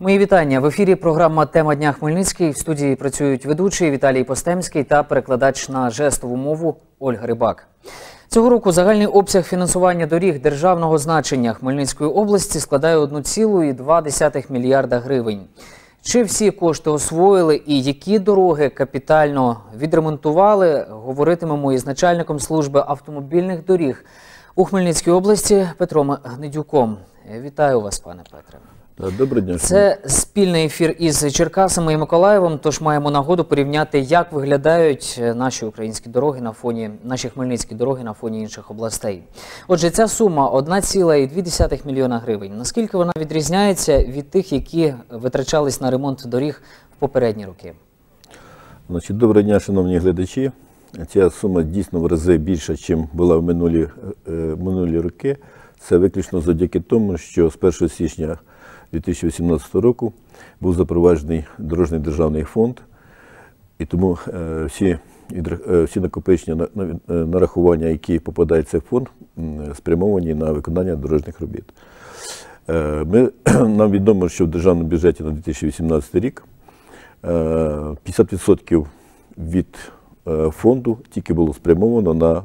Мої вітання. В ефірі програма «Тема дня Хмельницький». В студії працюють ведучий Віталій Постемський та перекладач на жестову мову Ольга Рибак. Цього року загальний обсяг фінансування доріг державного значення Хмельницької області складає 1,2 мільярда гривень. Чи всі кошти освоїли і які дороги капітально відремонтували, говоритимемо із начальником служби автомобільних доріг у Хмельницькій області Петром Гнедюком. Вітаю вас, пане Петре. Доброго дня. Це спільний ефір із Черкасами і Миколаєвом, тож маємо нагоду порівняти, як виглядають наші українські дороги на фоні, наші хмельницькі дороги на фоні інших областей. Отже, ця сума 1,2 мільйона гривень. Наскільки вона відрізняється від тих, які витрачались на ремонт доріг в попередні роки? Доброго дня, шановні глядачі. Ця сума дійсно в рази більша, ніж була в минулі роки. Це виключно завдяки тому, що з 1 січня 2018 року був запроваджений дорожній державний фонд, і тому всі накопичення нарахування, які попадають в цей фонд, спрямовані на виконання дорожніх робіт. Нам відомо, що в державному бюджеті на 2018 рік 50% від фонду тільки було спрямовано на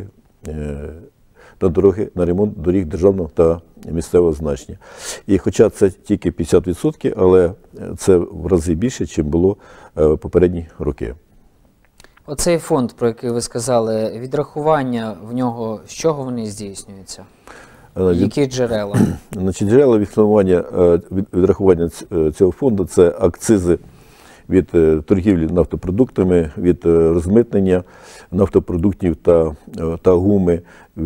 на ремонт доріг державного та місцевого значення. І хоча це тільки 50%, але це в рази більше, ніж було попередні роки. Оцей фонд, про який ви сказали, відрахування в нього, з чого вони здійснюються? Які джерела? Джерела відрахування цього фонду – це акцизи від торгівлі нафтопродуктами, від розмитнення нафтопродуктів та гуми,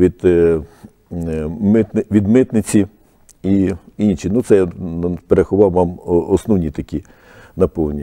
від митниці і інші. Це я перерахував вам основні такі наповнення.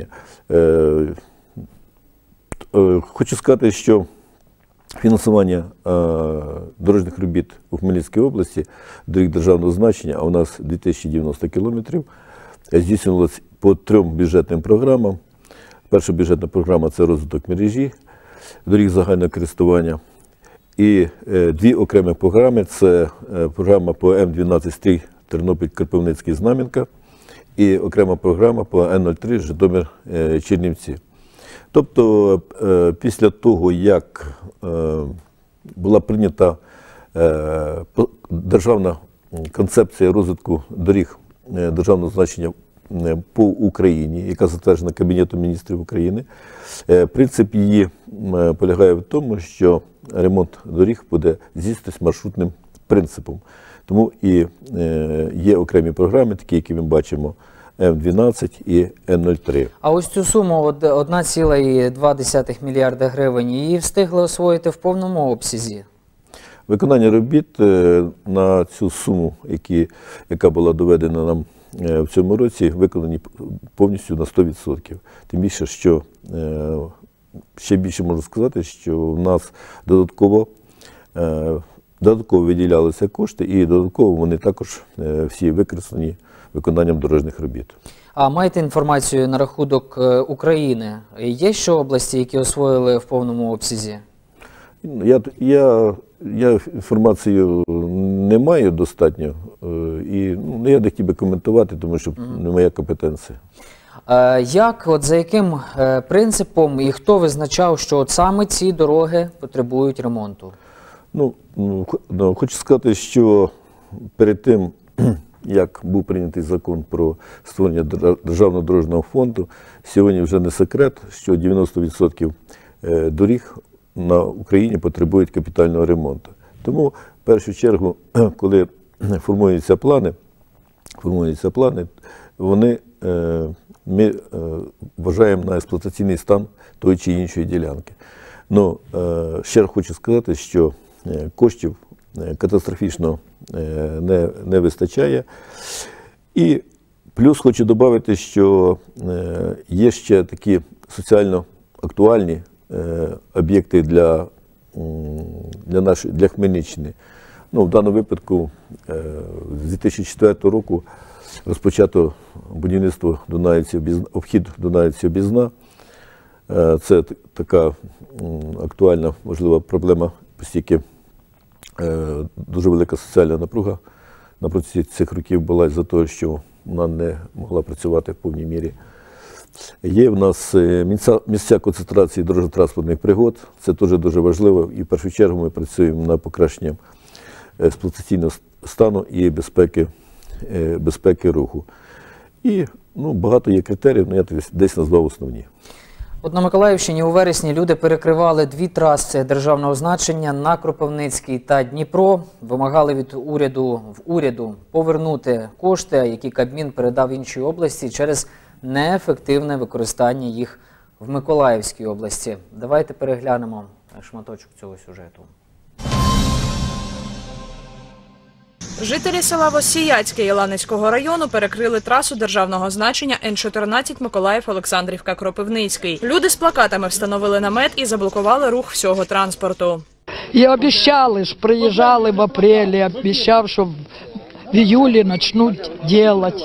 Хочу сказати, що фінансування дорожніх робіт у Хмельницькій області, доріг державного значення, а у нас 2090 кілометрів, здійснювалося по 3 бюджетним програмам. Перша бюджетна програма – це розвиток мережі доріг загального користування. І 2 окремі програми – це програма по М12 стрій Тернопіль-Кропивницький-Знам'янка і окрема програма по Н03 Житомир-Чернівці. Тобто після того, як була прийнята державна концепція розвитку доріг державного значення по Україні, яка затверджена Кабінетом міністрів України, принцип її полягає в тому, що ремонт доріг буде здійснюватися маршрутним принципом. Тому і є окремі програми, такі, які ми бачимо, М12 і Н03. А ось цю суму 1,2 мільярда гривень, її встигли освоїти в повному обсязі? Виконання робіт на цю суму, яка була доведена нам в цьому році, виконані повністю на 100%. Тим більше, що ще більше можу сказати, що в нас додатково виділялися кошти, і додатково вони також всі використані виконанням дорожніх робіт. А маєте інформацію на рахунок України? Є ще області, які освоїли в повному обсязі? Я інформацію не маю достатньо, і я не хотів би коментувати, тому що не моя компетенція. За яким принципом і хто визначав, що саме ці дороги потребують ремонту? Хочу сказати, що перед тим, як був прийнятий закон про створення Державного дорожнього фонду, сьогодні вже не секрет, що 90% доріг на Україні потребують капітального ремонту. Тому, в першу чергу, коли формуються плани, ми вважаємо на експлуатаційний стан тої чи іншої ділянки. Ще раз хочу сказати, що коштів катастрофічно не вистачає. І плюс хочу додати, що є ще такі соціально актуальні об'єкти для Хмельниччини. В даному випадку з 2004 року розпочато будівництво обхід Дунаївці-Обізна. Це така актуальна, важлива проблема, оскільки дуже велика соціальна напруга на протязі цих років була за те, що вона не могла працювати в повній мірі. Є в нас місця концентрації дорожньо-транспортних пригод, це теж дуже важливо, і в першу чергу ми працюємо на покращення експлуатаційного стану і безпеки руху. І багато є критеріїв, я десь назвав основні. От на Миколаївщині у вересні люди перекривали 2 траси державного значення на Кропивницький та Дніпро. Вимагали від уряду повернути кошти, які Кабмін передав іншій області через неефективне використання їх в Миколаївській області. Давайте переглянемо шматочок цього сюжету. Жителі села Воссіяцьке Єланівського району перекрили трасу державного значення Н-14 Миколаїв-Олександрівка-Кропивницький. Люди з плакатами встановили намет і заблокували рух всього транспорту. І обіцяли ж, приїжджали в апрелі, обіцяв, що в июлі почнуть робити.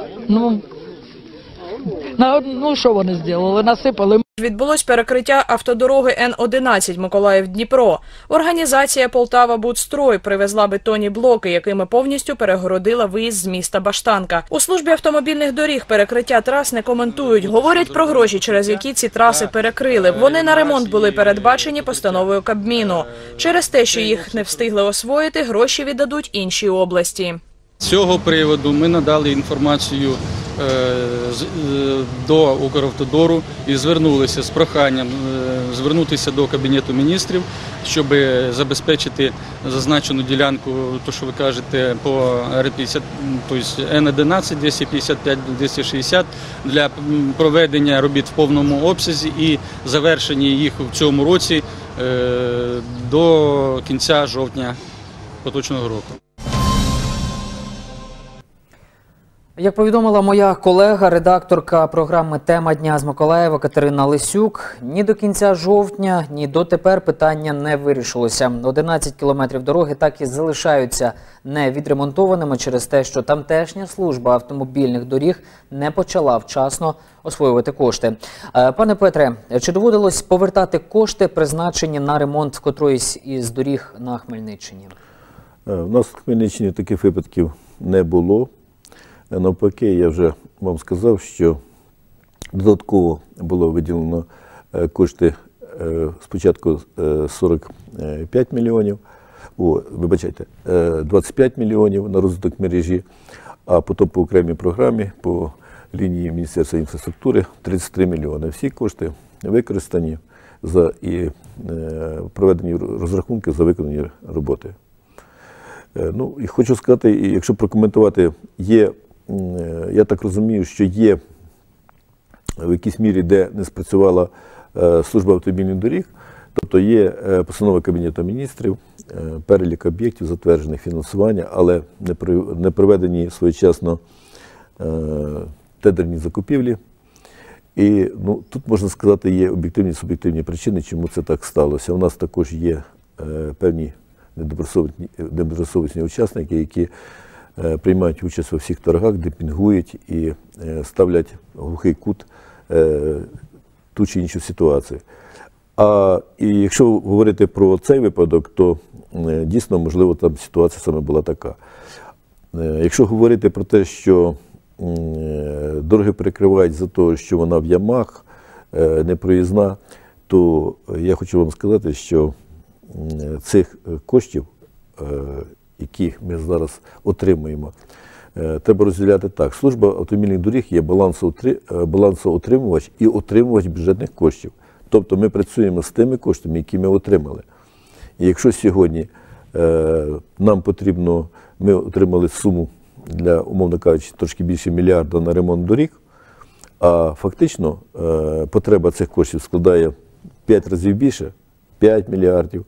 Що вони зробили? Насипали. Відбулось перекриття автодороги Н-11 Миколаїв-Дніпро. Організація «Полтава-Будстрой» привезла бетонні блоки, якими повністю перегородила виїзд з міста Баштанка. У службі автомобільних доріг перекриття трас не коментують. Говорять про гроші, через які ці траси перекрили. Вони на ремонт були передбачені постановою Кабміну. Через те, що їх не встигли освоїти, гроші віддадуть іншій області. З цього приводу ми надали інформацію до Укравтодору і звернулися з проханням звернутися до Кабінету міністрів, щоб забезпечити зазначену ділянку, то що ви кажете, по Р-50, тобто Н-11, 255, 260 для проведення робіт в повному обсязі і завершення їх в цьому році до кінця жовтня поточного року. Як повідомила моя колега, редакторка програми «Тема дня» з Миколаєва Катерина Лисюк, ні до кінця жовтня, ні дотепер питання не вирішилося. 11 кілометрів дороги так і залишаються невідремонтованими через те, що тамтешня служба автомобільних доріг не почала вчасно освоювати кошти. Пане Петре, чи доводилось повертати кошти, призначені на ремонт котроїсь із доріг на Хмельниччині? У нас в Хмельниччині таких випадків не було. Навпаки, я вже вам сказав, що додатково було виділено кошти спочатку 45 мільйонів, 25 мільйонів на розвиток мережі, а потім по окремій програмі, по лінії Міністерства інфраструктури 33 мільйони. Всі кошти використані і проведені розрахунки за виконані роботи. І хочу сказати, якщо прокоментувати, я так розумію, що є в якійсь мірі, де не спрацювала служба автомобільних доріг, тобто є постанова Кабінету міністрів, перелік об'єктів, затверджених фінансування, але не проведені своєчасно тендерні закупівлі. І тут, можна сказати, є об'єктивні і суб'єктивні причини, чому це так сталося. У нас також є певні недобросовісні учасники, які приймають участь у всіх торгах, демпінгують і ставлять в глухий кут ту чи іншу ситуацію. І якщо говорити про цей випадок, то дійсно, можливо, там ситуація саме була така. Якщо говорити про те, що дороги перекривають за те, що вона в ямах, непроїзна, то я хочу вам сказати, що цих коштів, які ми зараз отримуємо, треба розділяти так. Служба автомобільних доріг є балансоутримувач і отримувач бюджетних коштів. Тобто ми працюємо з тими коштами, які ми отримали. І якщо сьогодні нам потрібно, ми отримали суму для, умовно кажучи, трошки більше мільярда на ремонт доріг, а фактично потреба цих коштів складає 5 разів більше, 5 мільярдів,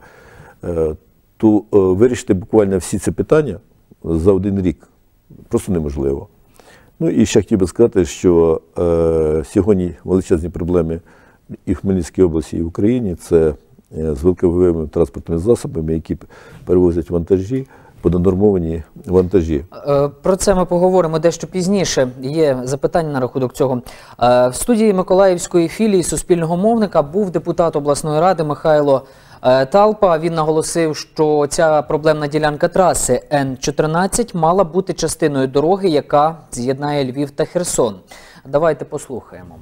то вирішити буквально всі ці питання за один рік просто неможливо. І ще хотів би сказати, що сьогодні величезні проблеми і в Хмельницькій області, і в Україні – це з великовими транспортними засобами, які перевозять вантажі, понаднормовані вантажі. Про це ми поговоримо дещо пізніше. Є запитання на рахунок цього. В студії Миколаївської філії Суспільного мовника був депутат обласної ради Михайло Талпа. Він наголосив, що ця проблемна ділянка траси Н-14 мала бути частиною дороги, яка з'єднає Львів та Херсон. Давайте послухаємо.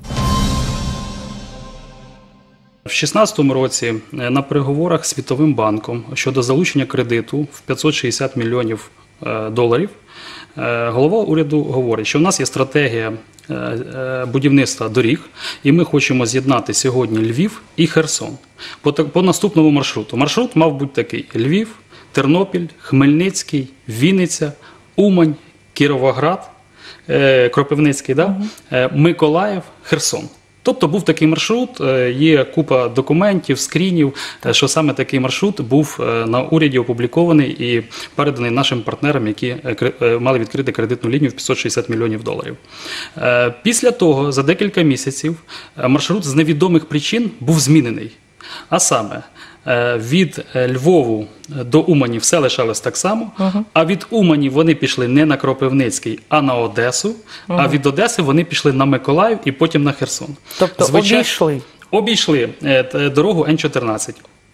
В 2016 році на переговорах з Світовим банком щодо залучення кредиту в 560 мільйонів доларів голова уряду говорить, що в нас є стратегія будівництва доріг, і ми хочемо з'єднати сьогодні Львів і Херсон по наступному маршруту. Маршрут мав бути такий: Львів, Тернопіль, Хмельницький, Вінниця, Умань, Кіровоград, Кропивницький, Миколаїв, Херсон. Тобто був такий маршрут, є купа документів, скрінів, що саме такий маршрут був на уряді опублікований і переданий нашим партнерам, які мали відкрити кредитну лінію в 560 мільйонів доларів. Після того, за декілька місяців, маршрут з невідомих причин був змінений. А саме, від Львову до Умані все лишалось так само, а від Умані вони пішли не на Кропивницький, а на Одесу, а від Одеси вони пішли на Миколаїв і потім на Херсон. Тобто обійшли? Обійшли дорогу Н-14.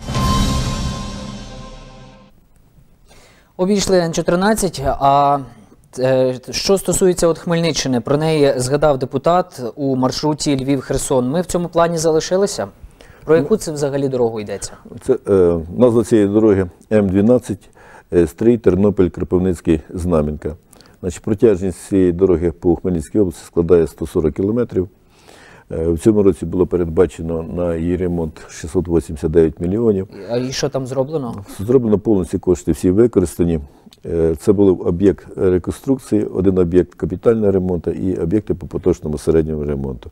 Обійшли Н-14, а що стосується Хмельниччини, про неї згадав депутат у маршруті Львів-Херсон. Ми в цьому плані залишилися? Про яку це взагалі дорогу йдеться? Це назва цієї дороги М-12, Стрий, Тернопіль, Кропивницький, Знам'янка. Значить, протяжність цієї дороги по Хмельницькій області складає 140 кілометрів. В цьому році було передбачено на її ремонт 689 мільйонів. А і що там зроблено? Зроблено повністю, кошти всі використані. Це був об'єкт реконструкції, один об'єкт капітального ремонту і об'єкти по поточному середньому ремонту.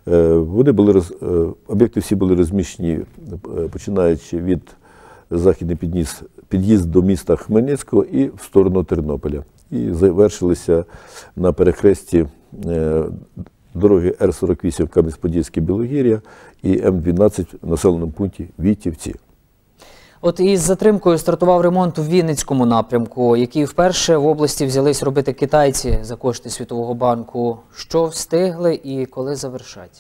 Об'єкти всі були розміщені, починаючи від західний під'їзд до міста Хмельницького і в сторону Тернополя. І завершилися на перехресті дороги Р-48 Кам'янець-Подільський-Білогір'я і М-12 в населеному пункті Вітівці. От із затримкою стартував ремонт у Вінницькому напрямку, який вперше в області взялись робити китайці за кошти Світового банку. Що встигли і коли завершать?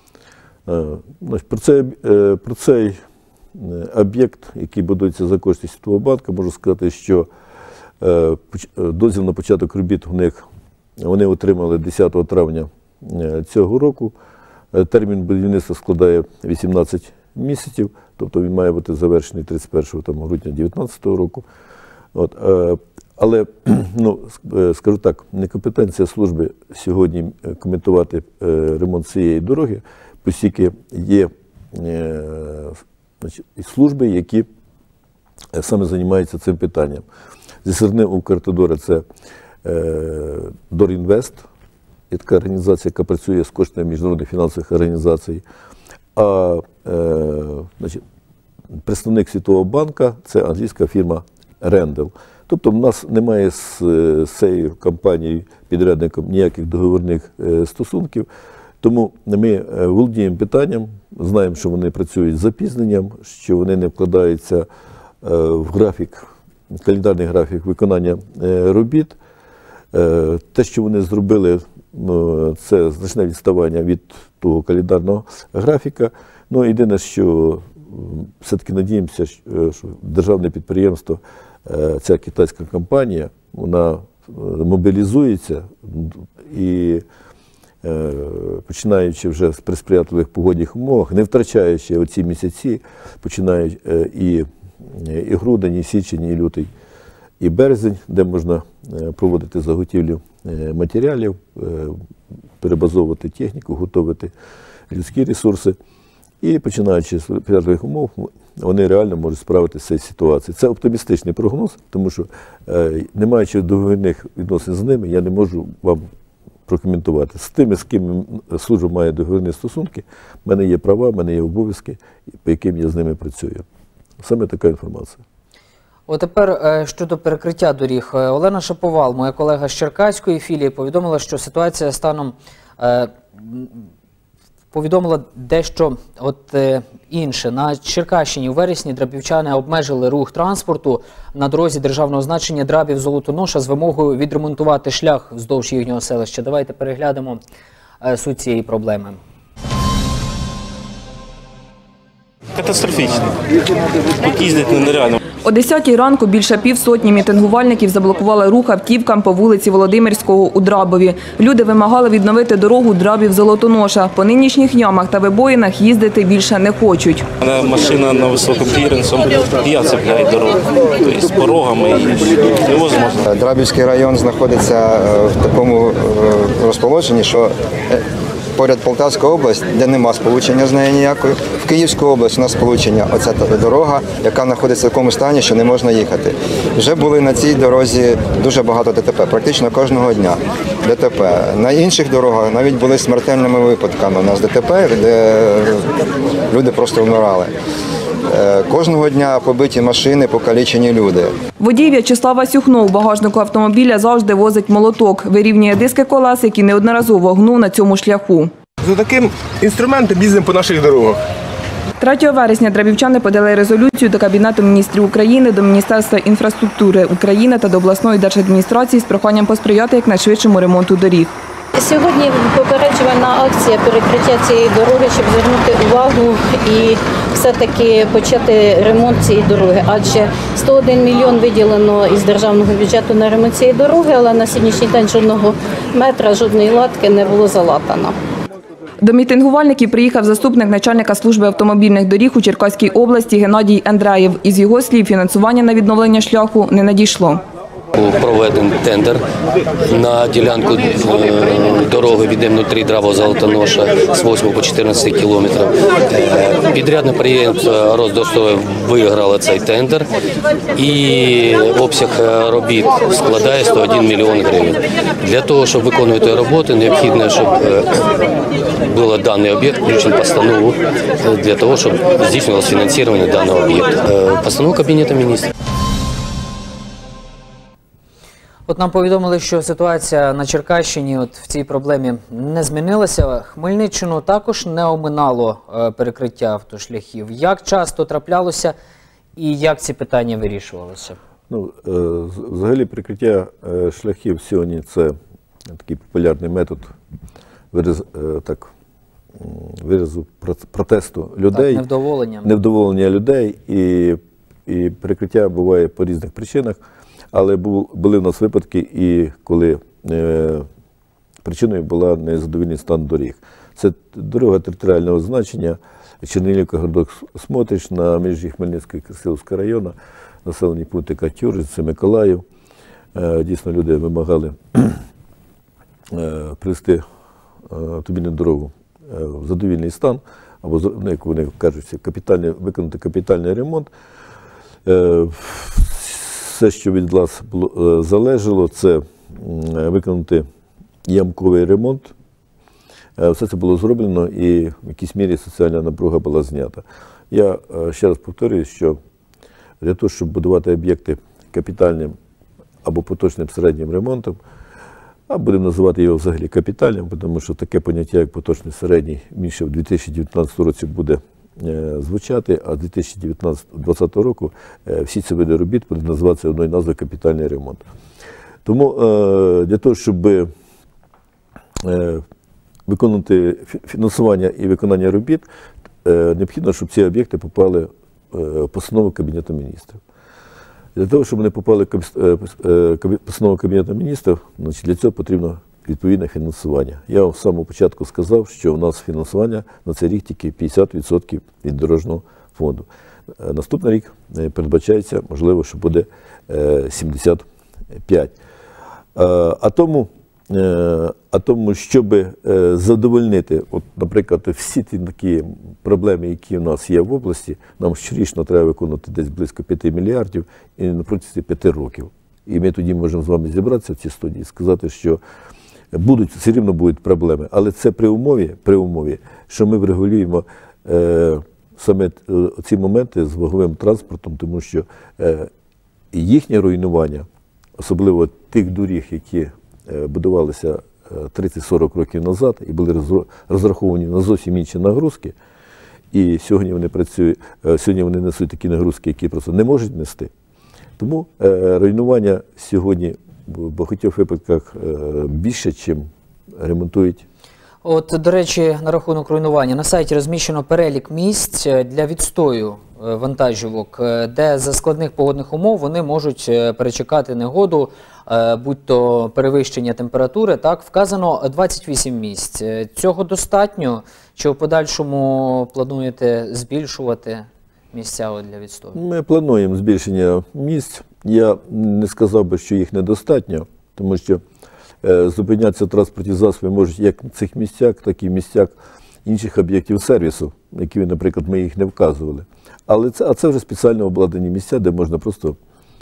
Про цей об'єкт, який будується за кошти Світового банку, можу сказати, що дозвіл на початок робіт у них вони отримали 10 травня цього року. Термін будівництва складає 18 місяців, тобто він має бути завершений 31 грудня 2019 року. Але, скажу так, некомпетенція служби сьогодні коментувати ремонт цієї дороги, оскільки є служби, які саме займаються цим питанням. Зі сторони Укравтодора це Дорінвест, є така організація, яка працює з коштами міжнародних фінансових організацій. А представник Світового банку – це англійська фірма Рендел. Тобто в нас немає з цією компанією, підрядником, ніяких договірних стосунків. Тому ми володіємо питанням, знаємо, що вони працюють з запізненням, що вони не вкладаються в графік, календарний графік виконання робіт. Те, що вони зробили, це значне відставання від того календарного графіка. Єдине, що все-таки надіємося, що державне підприємство, ця китайська компанія, вона мобілізується і починаючи вже при сприятливих погодних умовах, не втрачаючи оці місяці, починають і грудень, і січень, і лютий, і березень, де можна проводити заготівлю матеріалів, перебазовувати техніку, готувати людські ресурси. І починаючи з сприятливих умов, вони реально можуть справитися з цією ситуацією. Це оптимістичний прогноз, тому що, не маючи договірних відносин з ними, я не можу вам прокоментувати. З тими, з ким служба має договірні стосунки, в мене є права, в мене є обов'язки, по яким я з ними працюю. Саме така інформація. Тепер щодо перекриття доріг. Олена Шаповал, моя колега з Черкаської філії, повідомила, що ситуація станом повідомила дещо інше. На Черкащині у вересні драбівчани обмежили рух транспорту на дорозі державного значення Драбів-Золотоноша з вимогою відремонтувати шлях вздовж їхнього селища. Давайте переглянемо суть цієї проблеми. Катастрофічно. Тут їздити нереально. О 10-й ранку більше півсотні мітингувальників заблокували рух автівкам по вулиці Володимирського у Драбові. Люди вимагали відновити дорогу Драбів-Золотоноша. По нинішніх ямах та вибоїнах їздити більше не хочуть. У мене машина на високому кліренсом, і я цепляю дорогу. Тобто з порогами і невозможно. Драбівський район знаходиться в такому розположенні, що поряд Полтавська область, де нема сполучення з нею ніякої. В Київську область у нас сполучення, оця дорога, яка знаходиться в такому стані, що не можна їхати. Вже були на цій дорозі дуже багато ДТП, практично кожного дня ДТП. На інших дорогах навіть були смертельними випадками. У нас ДТП, де люди просто вмирали. Кожного дня побиті машини, покалічені люди. Водій В'ячеслав Васюхно у багажнику автомобіля завжди возить молоток. Вирівнює диски колес, які неодноразово гнув на цьому шляху. За таким інструментом їздимо по наших дорогах. 3 вересня драбівчани подали резолюцію до Кабінету міністрів України, до Міністерства інфраструктури України та до обласної держадміністрації з проханням посприяти якнайшвидшому ремонту доріг. Сьогодні попереджувальна акція перекриття цієї дороги, щоб звернути увагу і все-таки почати ремонт цієї дороги. Адже 101 мільйон виділено із державного бюджету на ремонт цієї дороги, але на сьогоднішній день жодного метра, жодної латки не було залатано. До мітингувальників приїхав заступник начальника служби автомобільних доріг у Черкаській області Геннадій Андреєв. Із його слів, фінансування на відновлення шляху не надійшло. Був проведений тендер на ділянку дороги від М03 Драбов-Золотоноша з 8 по 14 кілометрів. Підрядне підприємство «Роздострой» виграло цей тендер і обсяг робіт складає 101 мільйон гривень. Для того, щоб виконувати роботи, необхідно, щоб був даний об'єкт включений в постанову для того, щоб здійснювалося фінансування даного об'єкту. Постанова Кабінету міністрів. От нам повідомили, що ситуація на Черкащині в цій проблемі не змінилася. Хмельниччину також не оминало перекриття автошляхів. Як часто траплялося і як ці питання вирішувалися? Взагалі перекриття шляхів сьогодні – це такий популярний метод виразу протесту людей. Так, невдоволення людей і перекриття буває по різних причинах. Але були в нас випадки, і коли причиною була незадовільний стан доріг. Це дорога територіального значення, Чернігівка, городок Смотрич, на межі Хмельницького і Красилівського району, населені пункти Катюринці, Миколаїв. Дійсно, люди вимагали привести автомобільну дорогу в задовільний стан, або, як вони кажуть, виконати капітальний ремонт. Все, що від вас залежало, це виконати ямковий ремонт. Все це було зроблено і в якійсь мірі соціальна напруга була знята. Я ще раз повторюю, що для того, щоб будувати об'єкти капітальним або поточним середнім ремонтом, а будемо називати його взагалі капітальним, тому що таке поняття, як поточний середній, більше в 2019 році буде звучати, а з 2020 року всі ці види робіт будуть називатися одною назвою капітальний ремонт. Тому для того, щоб виконувати фінансування і виконання робіт, необхідно, щоб ці об'єкти попали в постанову Кабінету міністрів. Для того, щоб вони попали в постанову Кабінету міністрів, для цього потрібно відповідне фінансування. Я вам з самого початку сказав, що у нас фінансування на цей рік тільки 50% від дорожнього фонду. Наступний рік передбачається, можливо, що буде 75%. А тому, щоб задовольнити, наприклад, всі ті такі проблеми, які у нас є в області, нам щорічно треба виконувати десь близько 5 мільярдів і на протязі 5 років. І ми тоді можемо з вами зібратися в цій студії і сказати, що все рівно будуть проблеми. Але це при умові, що ми врегулюємо саме ці моменти з ваговим транспортом, тому що їхнє руйнування, особливо тих доріг, які будувалися 30-40 років назад і були розраховані на зовсім інші нагрузки, і сьогодні вони несуть такі нагрузки, які просто не можуть нести. Тому руйнування сьогодні в багатьох випадках більше, чим ремонтують. От, до речі, на рахунок руйнування. На сайті розміщено перелік місць для відстою вантажівок, де за складних погодних умов вони можуть перечекати негоду, будь-то перевищення температури. Так, вказано 28 місць. Цього достатньо? Чи в подальшому плануєте збільшувати місця для відстою? Ми плануємо збільшення місць. Я не сказав би, що їх недостатньо, тому що зупинятися транспортні засоби можуть як в цих місцях, так і в місцях інших об'єктів сервісу, які, наприклад, ми їх не вказували. Але це вже спеціально обладнані місця, де можна просто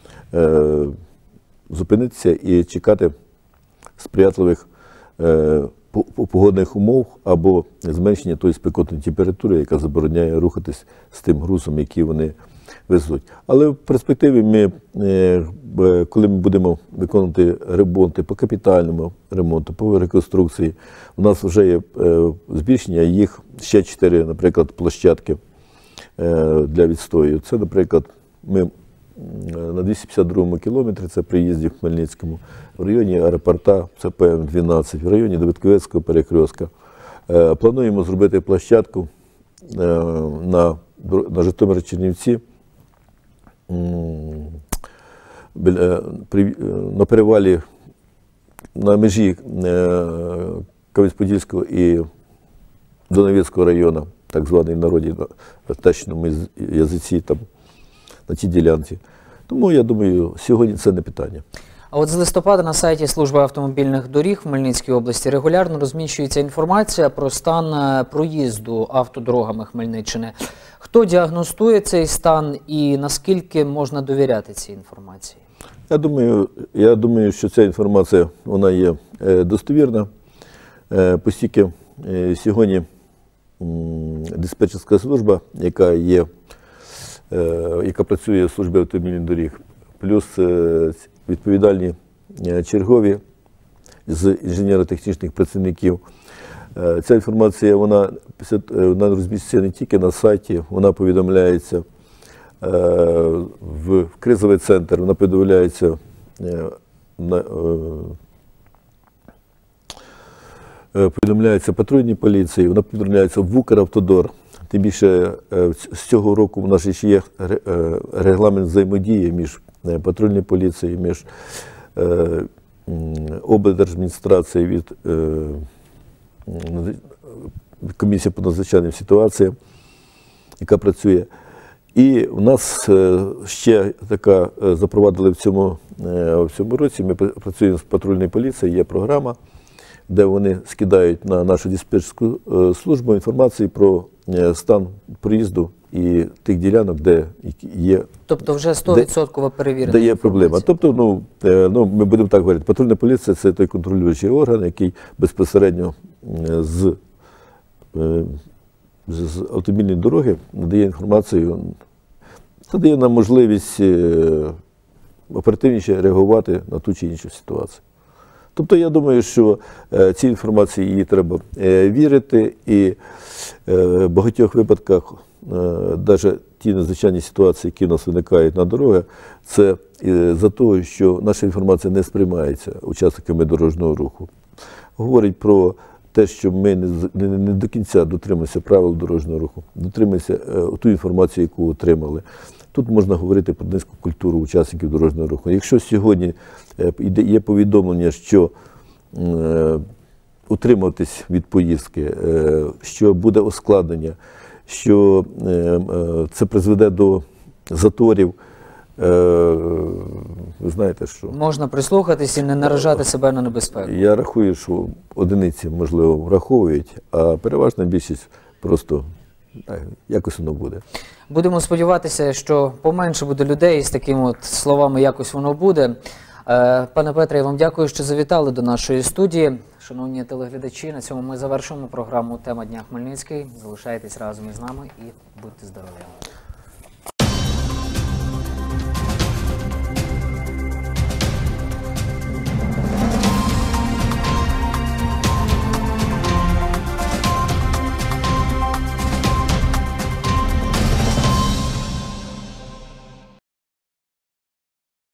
зупинитися і чекати сприятливих погодних умов або зменшення тої спекотної температури, яка забороняє рухатись з тим грузом, який вони везуть. Але в перспективі коли ми будемо виконувати ремонти по капітальному ремонту, по реконструкції, у нас вже є збільшення, їх ще 4, наприклад, площадки для відстою. Це, наприклад, ми на 252-му кілометрі, це при їзді в Хмельницькому, в районі аеропорта, це ПМ-12, в районі Давидковецького перекрестка. Плануємо зробити площадку на Житомир-Чернівці, на перевалі на межі Кам'янець-Подільського і Доновецького району, так званий в народі в течному язиці, там, на тій ділянці. Тому, я думаю, сьогодні це не питання. А от з листопада на сайті Служби автомобільних доріг в Хмельницькій області регулярно розміщується інформація про стан проїзду автодорогами Хмельниччини. Хто діагностує цей стан і наскільки можна довіряти цій інформації? Я думаю, що ця інформація вона є достовірна, оскільки сьогодні диспетчерська служба, яка працює в службі автомобільних доріг, плюс відповідальні чергові з інженерно-технічних працівників. Ця інформація вона розміщується не тільки на сайті, вона повідомляється в кризовий центр, вона повідомляється патрульній поліції, вона повідомляється в Укравтодор. Тим більше з цього року у нас ще є регламент взаємодії між патрульною поліцією, між облдержадміністрацією від комісії по надзвичайним ситуаціям, яка працює. І в нас ще така запровадили в цьому році, ми працюємо з патрульною поліцією, є програма, де вони скидають на нашу диспетчерську службу інформацію про стан проїзду і тих ділянок, де є... Тобто вже 100% перевірена. Де є проблема. Тобто, ми будемо так говорити, патрульна поліція – це той контролюючий орган, який безпосередньо з автомобільної дороги надає інформацію, надає нам можливість оперативніше реагувати на ту чи іншу ситуацію. Тобто, я думаю, що цій інформації її треба вірити, і в багатьох випадках, навіть ті надзвичайні ситуації, які у нас виникають на дорогах, це за того, що наша інформація не сприймається учасниками дорожнього руху. Говорить про те, що ми не до кінця дотримуємося правил дорожнього руху, дотримуємося ту інформацію, яку отримали. Тут можна говорити про низьку культуру учасників дорожнього руху. Якщо сьогодні є повідомлення, що утримуватись від поїздки, що буде ускладнення, що це призведе до заторів, ви знаєте, що... Можна прислухатись і не наражати себе на небезпеку. Я рахую, що одиниці, можливо, враховують, а переважна більшість просто якось воно буде. Будемо сподіватися, що поменше буде людей з такими от словами «якось воно буде». Пане Петре, я вам дякую, що завітали до нашої студії. Шановні телеглядачі, на цьому ми завершуємо програму «Тема дня Хмельницький». Залишайтесь разом із нами і будьте здорові.